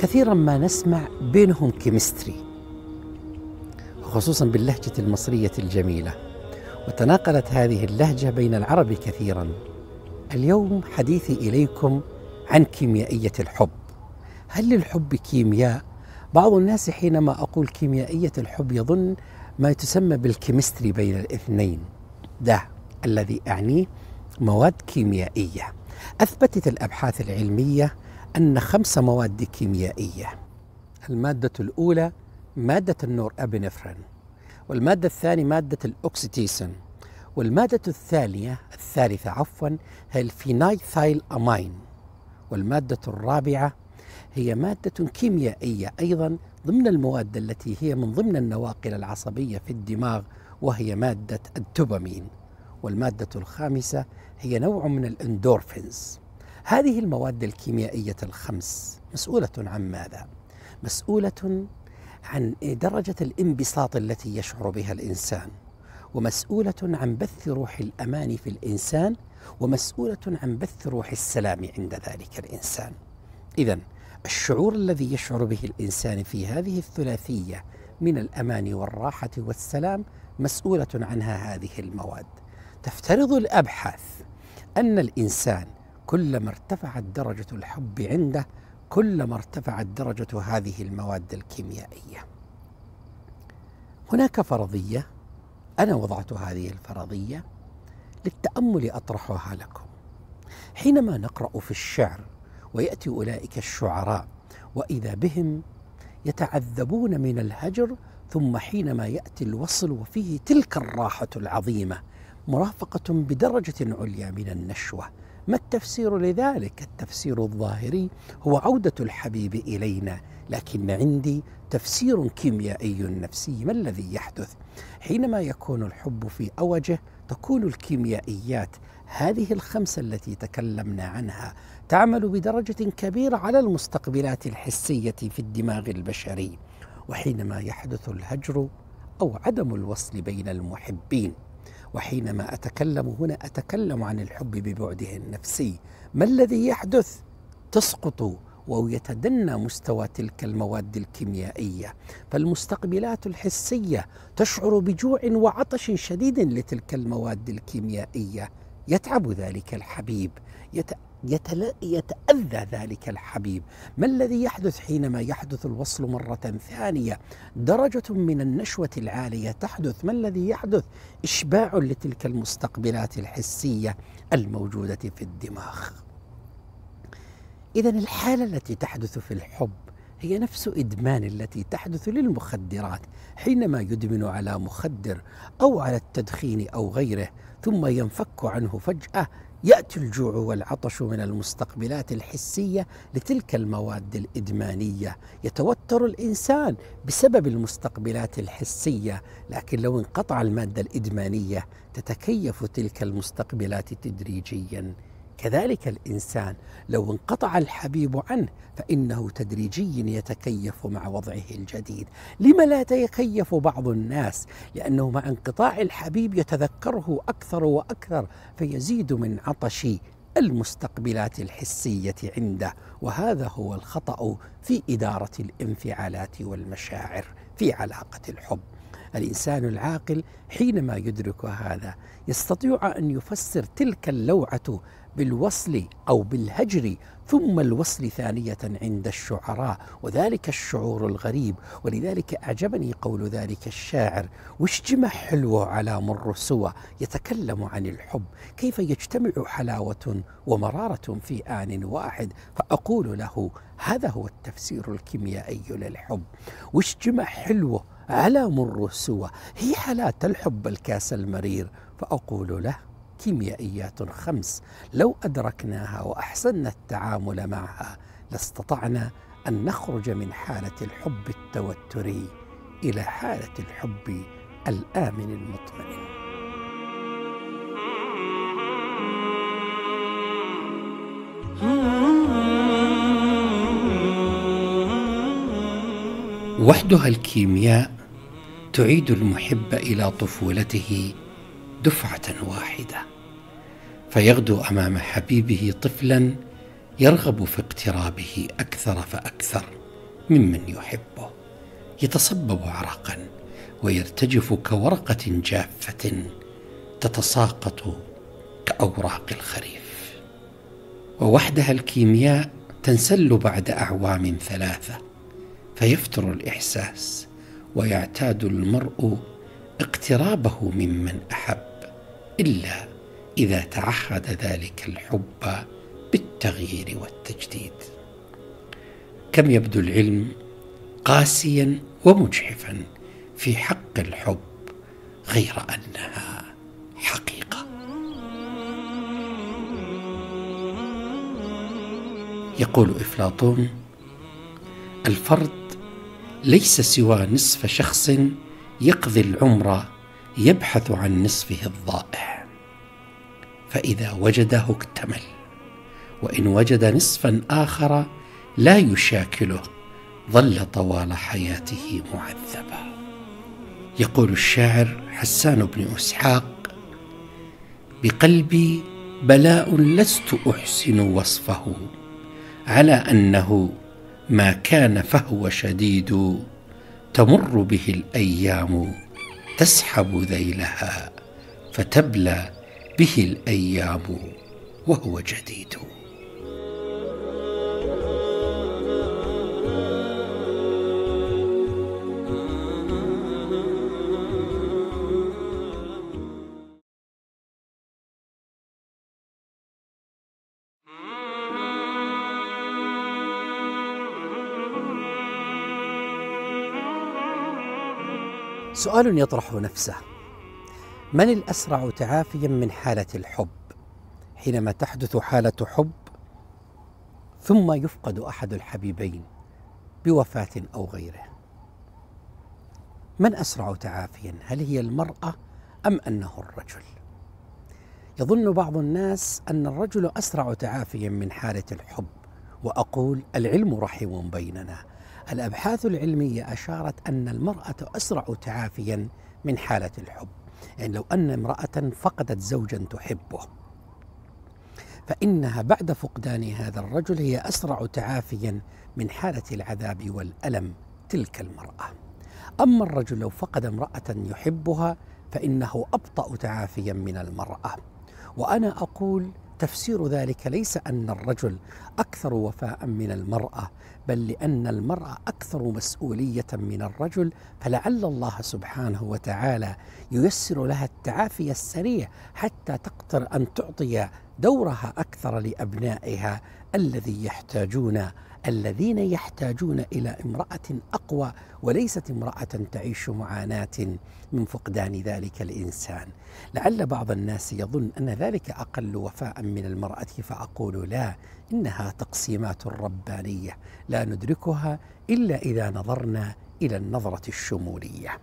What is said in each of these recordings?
كثيرا ما نسمع بينهم كيمستري، خصوصا باللهجة المصرية الجميلة، وتناقلت هذه اللهجة بين العرب كثيرا. اليوم حديثي إليكم عن كيميائية الحب. هل للحب كيمياء؟ بعض الناس حينما أقول كيميائية الحب يظن ما تسمى بالكيمستري بين الاثنين. ده الذي أعنيه مواد كيميائية. أثبتت الأبحاث العلمية أن 5 مواد كيميائية. المادة الأولى مادة النور أبنفرين، والمادة الثانية مادة الأكسيتيسين، والمادة الثالثة هي الفينايثايل أمين، والمادة الرابعة هي مادة كيميائية أيضا ضمن المواد التي هي من ضمن النواقل العصبية في الدماغ، وهي مادة الدوبامين، والمادة الخامسة هي نوع من الإندورفينز. هذه المواد الكيميائية ال5 مسؤولة عن ماذا؟ مسؤولة عن درجة الانبساط التي يشعر بها الإنسان، ومسؤولة عن بث روح الأمان في الإنسان، ومسؤولة عن بث روح السلام عند ذلك الإنسان. إذن الشعور الذي يشعر به الإنسان في هذه الثلاثية من الأمان والراحة والسلام مسؤولة عنها هذه المواد. تفترض الأبحاث أن الإنسان كلما ارتفعت درجة الحب عنده كلما ارتفعت درجة هذه المواد الكيميائية. هناك فرضية، أنا وضعت هذه الفرضية للتأمل أطرحها لكم. حينما نقرأ في الشعر ويأتي أولئك الشعراء وإذا بهم يتعذبون من الهجر، ثم حينما يأتي الوصل وفيه تلك الراحة العظيمة مرافقة بدرجة عليا من النشوة، ما التفسير لذلك؟ التفسير الظاهري هو عودة الحبيب إلينا، لكن عندي تفسير كيميائي نفسي. ما الذي يحدث؟ حينما يكون الحب في أوجه تكون الكيميائيات هذه ال5 التي تكلمنا عنها تعمل بدرجة كبيرة على المستقبلات الحسية في الدماغ البشري. وحينما يحدث الهجر أو عدم الوصل بين المحبين، وحينما أتكلم هنا أتكلم عن الحب ببعده النفسي، ما الذي يحدث؟ تسقط ويتدنى مستوى تلك المواد الكيميائية، فالمستقبلات الحسية تشعر بجوع وعطش شديد لتلك المواد الكيميائية. يتعب ذلك الحبيب، يتأذى ذلك الحبيب. ما الذي يحدث حينما يحدث الوصل مرة ثانية؟ درجة من النشوة العالية تحدث. ما الذي يحدث؟ إشباع لتلك المستقبلات الحسية الموجودة في الدماغ. إذن الحالة التي تحدث في الحب هي نفس إدمان التي تحدث للمخدرات. حينما يدمن على مخدر أو على التدخين أو غيره ثم ينفك عنه فجأة، يأتي الجوع والعطش من المستقبلات الحسية لتلك المواد الإدمانية. يتوتر الإنسان بسبب المستقبلات الحسية، لكن لو انقطع المادة الإدمانية تتكيف تلك المستقبلات تدريجيا. كذلك الإنسان لو انقطع الحبيب عنه فإنه تدريجيا يتكيف مع وضعه الجديد. لما لا يتكيف بعض الناس؟ لأنه مع انقطاع الحبيب يتذكره أكثر وأكثر، فيزيد من عطش المستقبلات الحسية عنده. وهذا هو الخطأ في إدارة الانفعالات والمشاعر في علاقة الحب. الإنسان العاقل حينما يدرك هذا يستطيع أن يفسر تلك اللوعة بالوصل أو بالهجر، ثم الوصل ثانية عند الشعراء، وذلك الشعور الغريب. ولذلك أعجبني قول ذلك الشاعر: واشجمع حلوة على مر سوى. يتكلم عن الحب، كيف يجتمع حلاوة ومرارة في آن واحد. فأقول له هذا هو التفسير الكيميائي للحب. واشجمع حلوة على مر سوى، هي حالة الحب الكاس المرير. فأقول له كيميائيات 5 لو أدركناها وأحسننا التعامل معها لاستطعنا أن نخرج من حالة الحب التوتري إلى حالة الحب الآمن المطمئن. وحدها الكيمياء تعيد المحب إلى طفولته دفعة واحدة، فيغدو أمام حبيبه طفلا يرغب في اقترابه أكثر فأكثر، ممن يحبه، يتصبب عرقا ويرتجف كورقة جافة تتساقط كأوراق الخريف. ووحدها الكيمياء تنسل بعد أعوام 3، فيفتر الإحساس ويعتاد المرء اقترابه ممن أحب، إلا إذا تعهد ذلك الحب بالتغيير والتجديد. كم يبدو العلم قاسيا ومجحفا في حق الحب، غير أنها حقيقة. يقول أفلاطون: الفرد ليس سوى نصف شخص يقضي العمر يبحث عن نصفه الضائع، فإذا وجده اكتمل، وإن وجد نصفا آخر لا يشاكله ظل طوال حياته معذبا. يقول الشاعر حسان بن إسحاق: بقلبي بلاء لست أحسن وصفه، على أنه ما كان فهو شديد، تمر به الأيام تسحب ذيلها، فتبلى به الأيام وهو جديد. سؤال يطرح نفسه: من الأسرع تعافيا من حالة الحب؟ حينما تحدث حالة حب ثم يفقد أحد الحبيبين بوفاة أو غيره، من أسرع تعافيا؟ هل هي المرأة أم أنه الرجل؟ يظن بعض الناس أن الرجل أسرع تعافيا من حالة الحب، وأقول: العلم رحم بيننا. الأبحاث العلمية أشارت أن المرأة أسرع تعافيا من حالة الحب. يعني لو أن امرأة فقدت زوجا تحبه، فإنها بعد فقدان هذا الرجل هي أسرع تعافيا من حالة العذاب والألم تلك المرأة. أما الرجل لو فقد امرأة يحبها فإنه أبطأ تعافيا من المرأة. وأنا أقول تفسير ذلك ليس أن الرجل أكثر وفاء من المرأة، بل لأن المرأة أكثر مسؤولية من الرجل، فلعل الله سبحانه وتعالى ييسر لها التعافي السريع حتى تقدر أن تعطي دورها أكثر لأبنائها الذين يحتاجون إلى امرأة أقوى، وليست امرأة تعيش معاناة من فقدان ذلك الإنسان. لعل بعض الناس يظن أن ذلك أقل وفاء من المرأة، فأقول لا، إنها تقسيمات ربانية لا ندركها إلا إذا نظرنا إلى النظرة الشمولية.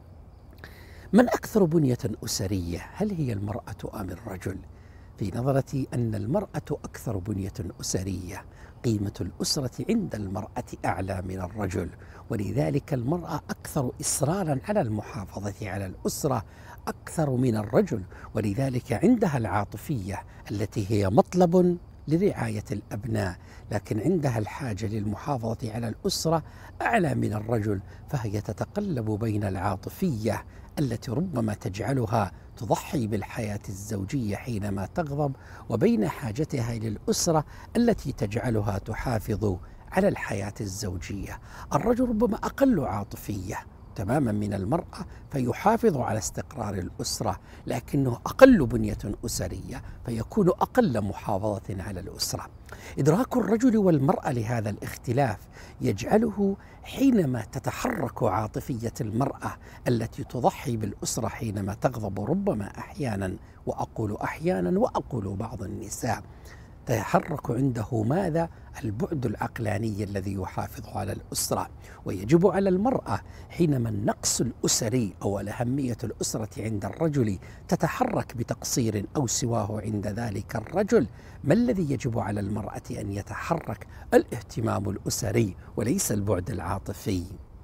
من أكثر بنية أسرية، هل هي المرأة أم الرجل؟ في نظرتي أن المرأة أكثر بنية أسرية، قيمة الأسرة عند المرأة أعلى من الرجل، ولذلك المرأة أكثر إصرارا على المحافظة على الأسرة أكثر من الرجل، ولذلك عندها العاطفية التي هي مطلب لرعاية الأبناء، لكن عندها الحاجة للمحافظة على الأسرة أعلى من الرجل، فهي تتقلب بين العاطفية التي ربما تجعلها تضحي بالحياة الزوجية حينما تغضب، وبين حاجتها للأسرة التي تجعلها تحافظ على الحياة الزوجية. الرجل ربما أقل عاطفية تماما من المرأة، فيحافظ على استقرار الأسرة، لكنه أقل بنية أسرية فيكون أقل محافظة على الأسرة. إدراك الرجل والمرأة لهذا الاختلاف يجعله حينما تتحرك عاطفية المرأة التي تضحي بالأسرة حينما تغضب، ربما أحيانا، وأقول أحيانا وأقول بعض النساء، تتحرك عنده ماذا؟ البعد العقلاني الذي يحافظ على الأسرة. ويجب على المرأة حينما النقص الأسري أو الأهمية الأسرة عند الرجل تتحرك بتقصير أو سواه عند ذلك الرجل، ما الذي يجب على المرأة أن يتحرك؟ الاهتمام الأسري وليس البعد العاطفي.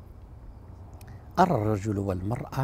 أرى الرجل والمرأة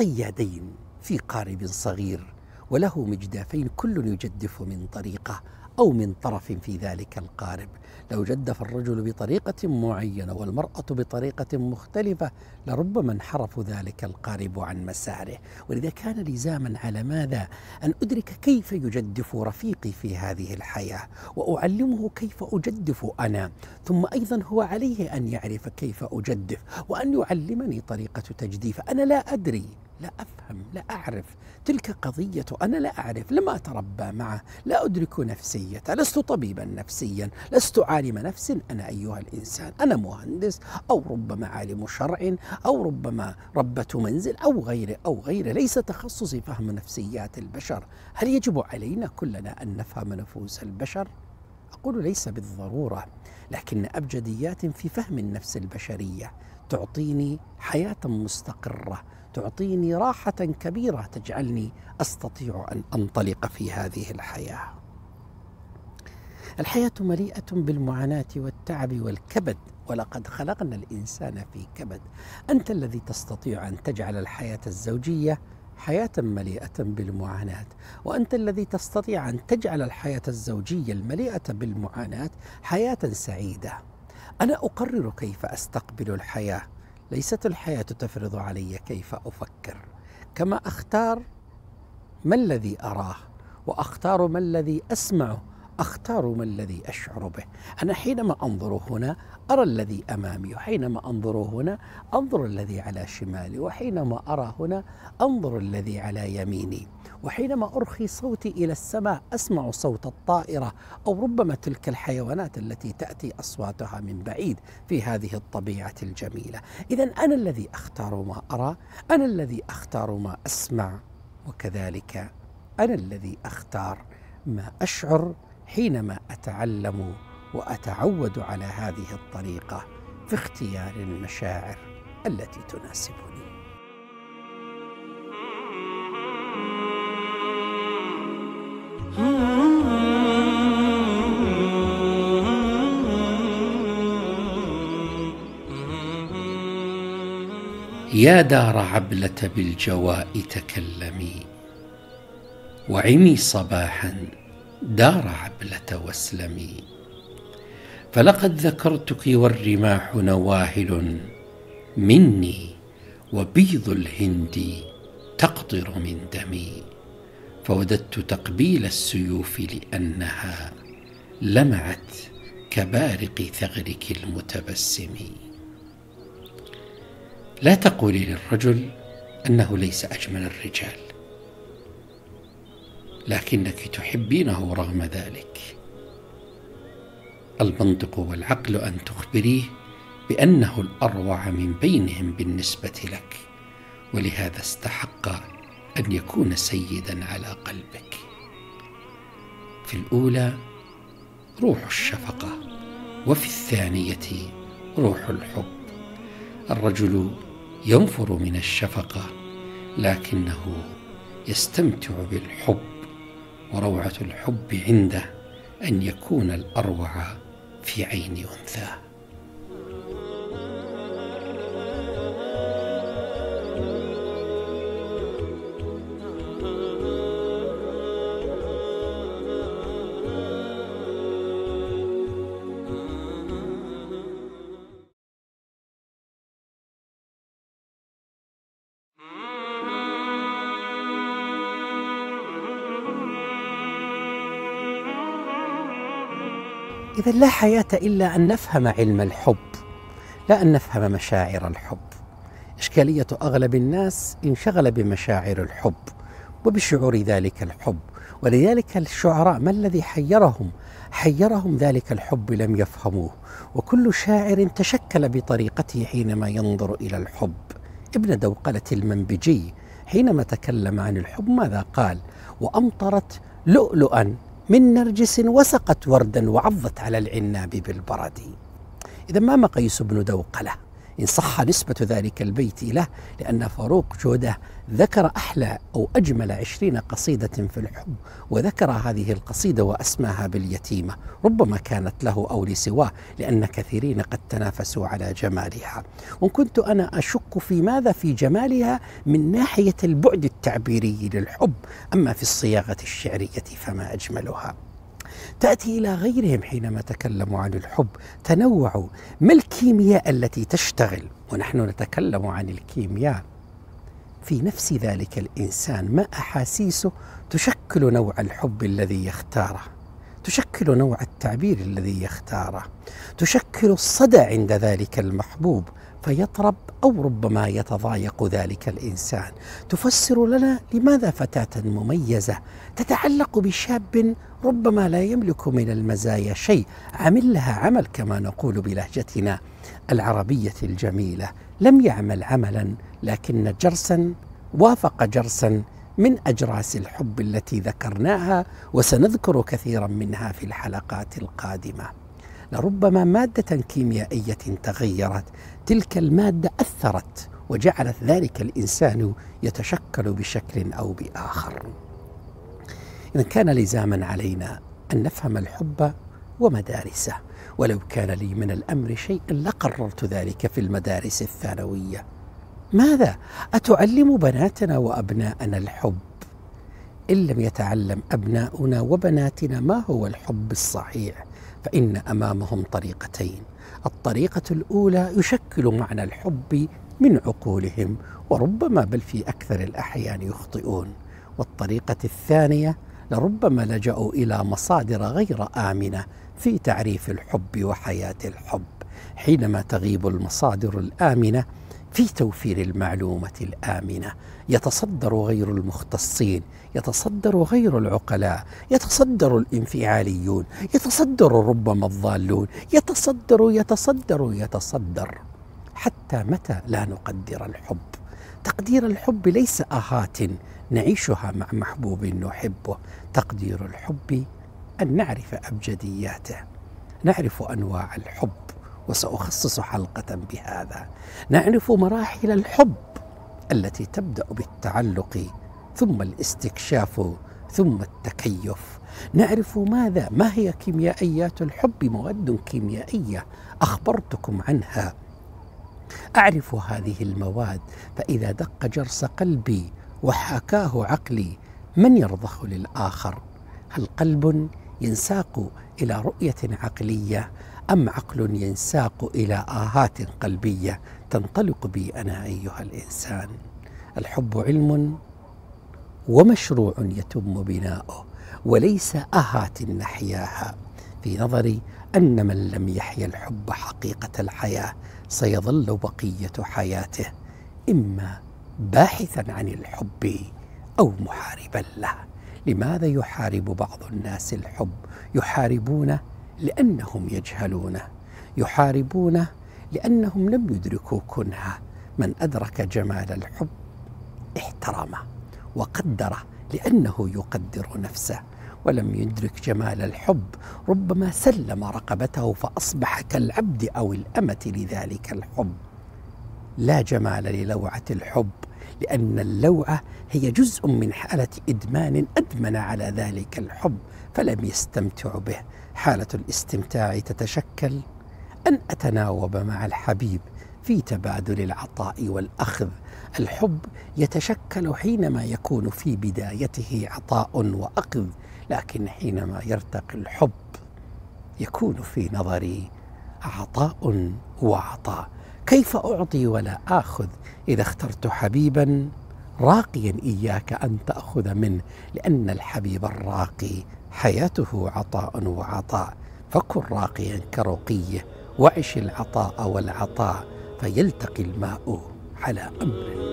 كصيادين في قارب صغير وله مجدافين، كل يجدف من طريقه. أو من طرف في ذلك القارب. لو جدف الرجل بطريقة معينة والمرأة بطريقة مختلفة لربما انحرف ذلك القارب عن مساره. ولذا كان لزاما على ماذا؟ أن أدرك كيف يجدف رفيقي في هذه الحياة وأعلمه كيف أجدف أنا، ثم أيضا هو عليه أن يعرف كيف أجدف وأن يعلمني طريقة تجديف. أنا لا أدري، لا أفهم، لا أعرف، تلك قضية أنا لا أعرف، لم أتربى معه، لا أدرك نفسيته، لست طبيبا نفسيا، لست عالم نفس أنا أيها الإنسان، أنا مهندس أو ربما عالم شرع أو ربما ربة منزل أو غيره أو غيره، ليس تخصصي فهم نفسيات البشر. هل يجب علينا كلنا أن نفهم نفوس البشر؟ أقول ليس بالضرورة، لكن أبجديات في فهم النفس البشرية تعطيني حياة مستقرة، تعطيني راحة كبيرة تجعلني أستطيع أن أنطلق في هذه الحياة. الحياة مليئة بالمعاناة والتعب والكبد، ولقد خلقنا الإنسان في كبد. أنت الذي تستطيع أن تجعل الحياة الزوجية حياة مليئة بالمعاناة، وأنت الذي تستطيع أن تجعل الحياة الزوجية المليئة بالمعاناة حياة سعيدة. أنا أقرر كيف أستقبل الحياة، ليست الحياة تفرض علي كيف أفكر. كما أختار ما الذي أراه وأختار ما الذي أسمعه، أختار ما الذي أشعر به. أنا حينما أنظر هنا أرى الذي أمامي، وحينما أنظر هنا أنظر الذي على شمالي، وحينما أرى هنا أنظر الذي على يميني، وحينما أرخي صوتي إلى السماء أسمع صوت الطائرة أو ربما تلك الحيوانات التي تأتي أصواتها من بعيد في هذه الطبيعة الجميلة. إذن أنا الذي أختار ما أرى، أنا الذي أختار ما أسمع، وكذلك أنا الذي أختار ما أشعر حينما أتعلم وأتعود على هذه الطريقة في اختيار المشاعر التي تناسبني. يا دار عبلة بالجواء تكلمي، وعمي صباحا دار عبلة واسلمي، فلقد ذكرتك والرماح نواهل مني، وبيض الهند تقطر من دمي، فوددت تقبيل السيوف لأنها لمعت كبارق ثغرك المتبسم. لا تقولي للرجل أنه ليس أجمل الرجال، لكنك تحبينه رغم ذلك. المنطق والعقل أن تخبريه بأنه الأروع من بينهم بالنسبة لك، ولهذا استحق أن يكون سيدا على قلبك. في الأولى روح الشفقة، وفي الثانية روح الحب. الرجل ينفر من الشفقة لكنه يستمتع بالحب، وروعة الحب عنده أن يكون الأروع في عين أنثاه. إذا لا حياة إلا أن نفهم علم الحب، لا أن نفهم مشاعر الحب. إشكالية أغلب الناس انشغل بمشاعر الحب وبشعور ذلك الحب، ولذلك الشعراء ما الذي حيرهم؟ حيرهم ذلك الحب، لم يفهموه. وكل شاعر تشكل بطريقته حينما ينظر إلى الحب. ابن دوقلة المنبجي حينما تكلم عن الحب ماذا قال؟ وأمطرت لؤلؤا من نرجس وسقت وردا وعضت على العناب بالبرد. إذا ما مقيس ابن دوقلة إن صح نسبة ذلك البيت له، لأن فاروق جودة ذكر أحلى أو أجمل 20 قصيدة في الحب، وذكر هذه القصيدة وأسماها باليتيمة، ربما كانت له أو لسواه، لأن كثيرين قد تنافسوا على جمالها. وإن كنت أنا أشك في ماذا في جمالها من ناحية البعد التعبيري للحب، أما في الصياغة الشعرية فما أجملها. تأتي إلى غيرهم حينما تكلموا عن الحب، تنوعوا. ما الكيمياء التي تشتغل ونحن نتكلم عن الكيمياء في نفس ذلك الإنسان؟ ما أحاسيسه تشكل نوع الحب الذي يختاره، تشكل نوع التعبير الذي يختاره، تشكل الصدى عند ذلك المحبوب فيطرب أو ربما يتضايق ذلك الإنسان. تفسر لنا لماذا فتاة مميزة تتعلق بشاب ربما لا يملك من المزايا شيء، عمل لها عمل كما نقول بلهجتنا العربية الجميلة، لم يعمل عملا لكن جرسا وافق جرسا من أجراس الحب التي ذكرناها وسنذكر كثيرا منها في الحلقات القادمة. لربما مادة كيميائية تغيرت، تلك المادة أثرت وجعلت ذلك الإنسان يتشكل بشكل أو بآخر. إذا كان لزاما علينا أن نفهم الحب ومدارسه، ولو كان لي من الأمر شيء لقررت ذلك في المدارس الثانوية. ماذا؟ أتعلم بناتنا وأبناءنا الحب؟ إن لم يتعلم أبناؤنا وبناتنا ما هو الحب الصحيح فإن أمامهم طريقتين. الطريقة الأولى يشكل معنى الحب من عقولهم وربما بل في أكثر الأحيان يخطئون، والطريقة الثانية لربما لجأوا إلى مصادر غير آمنة في تعريف الحب وحياة الحب. حينما تغيب المصادر الآمنة في توفير المعلومة الآمنة يتصدر غير المختصين، يتصدر غير العقلاء، يتصدر الانفعاليون، يتصدر ربما الضالون، يتصدر حتى متى لا نقدر الحب؟ تقدير الحب ليس آهات نعيشها مع محبوب نحبه، تقدير الحب أن نعرف أبجدياته، نعرف أنواع الحب، وسأخصص حلقة بهذا. نعرف مراحل الحب التي تبدأ بالتعلق ثم الاستكشاف ثم التكيف. نعرف ما هي كيميائيات الحب، مواد كيميائية أخبرتكم عنها. أعرف هذه المواد، فإذا دق جرس قلبي وحاكاه عقلي من يرضخ للآخر؟ هل قلب ينساق إلى رؤية عقلية أم عقل ينساق إلى آهات قلبية تنطلق بي أنا أيها الإنسان؟ الحب علم ومشروع يتم بناؤه وليس آهات نحياها. في نظري أن من لم يحيا الحب حقيقة الحياة سيظل بقية حياته إما باحثا عن الحب أو محاربا له. لماذا يحارب بعض الناس الحب؟ يحاربونه لأنهم يجهلونه، يحاربونه لأنهم لم يدركوا كنهه. من أدرك جمال الحب احترمه وقدره لأنه يقدر نفسه، ولم يدرك جمال الحب ربما سلم رقبته فأصبح كالعبد أو الأمة لذلك الحب. لا جمال للوعة الحب، لأن اللوعة هي جزء من حالة إدمان أدمن على ذلك الحب فلم يستمتع به. حالة الاستمتاع تتشكل أن أتناوب مع الحبيب في تبادل العطاء والأخذ. الحب يتشكل حينما يكون في بدايته عطاء وأخذ، لكن حينما يرتقي الحب يكون في نظري عطاء وعطاء. كيف أعطي ولا آخذ إذا اخترت حبيبا راقيا إياك أن تأخذ منه؟ لأن الحبيب الراقي حياته عطاء وعطاء، فكن راقيا كرقيه وعش العطاء والعطاء فيلتقي الماء على أمر